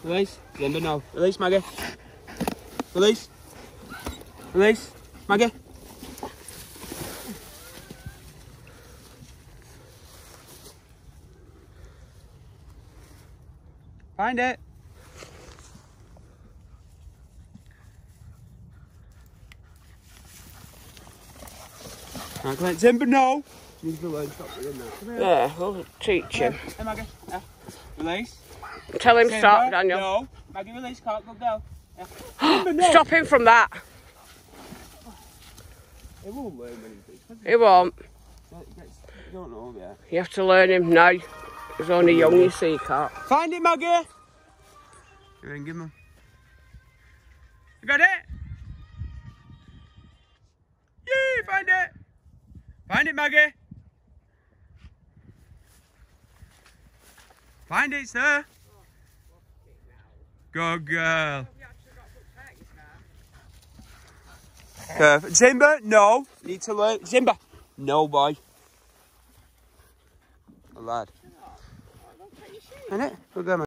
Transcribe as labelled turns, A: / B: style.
A: Release. Zimba, no. Release, Maggie. Release. Release. Maggie. Find it. Right, come on. Zimba, no. He's the word. Stop doing that. Come here.
B: Yeah, we'll teach him.
A: Hey, Maggie. Yeah. Release.
B: Tell him
A: Zimba,
B: stop, Daniel.
A: No. Maggie, release. Can't go. Yeah. Zimba, no.
B: Stop him from that.
A: He won't learn when he's big.
B: He won't.
A: You don't know yet.
B: You have to learn him now. He's only young, you see, can't.
A: Find it, Maggie. Give him. You got it? Yay, find it. Find it, Maggie. Find it, sir. Good girl. Zimba, no. Need to learn. Zimba. No, boy. A lad. Find it? Good girl, man.